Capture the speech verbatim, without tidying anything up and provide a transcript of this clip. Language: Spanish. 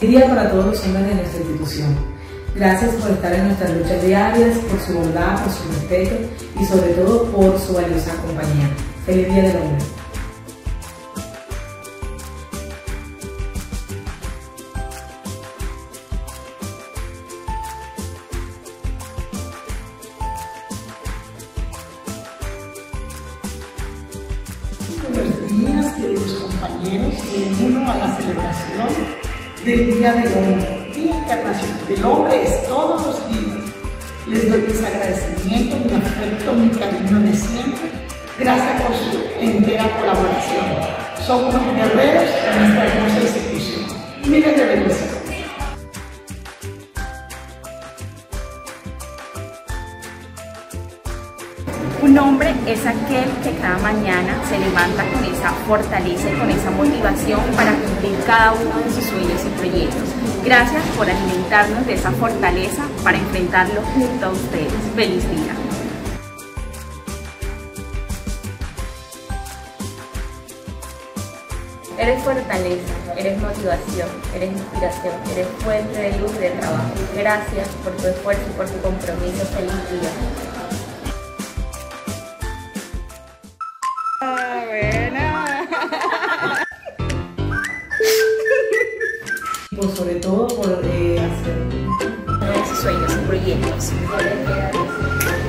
Feliz día para todos los hombres de nuestra institución. Gracias por estar en nuestras luchas diarias, por su bondad, por su respeto y sobre todo por su valiosa compañía. Feliz Día del Hombre. Buenos días, queridos compañeros, y uno a la celebración del Día del Hombre, Día Internacional del Hombre es todos los días. Les doy mis agradecimientos, mi afecto, mi cariño de siempre. Gracias por su entera colaboración. Son unos guerreros en esta hermosa institución. Miles de bendiciones. Un hombre es aquel que cada mañana se levanta con esa fortaleza y con esa motivación para cumplir cada uno de sus sueños y proyectos. Gracias por alimentarnos de esa fortaleza para enfrentarlo junto a ustedes. ¡Feliz día! Eres fortaleza, eres motivación, eres inspiración, eres fuente de luz y de trabajo. Gracias por tu esfuerzo y por tu compromiso. ¡Feliz día! Por sobre todo por eh, hacer sus sueños y proyectos.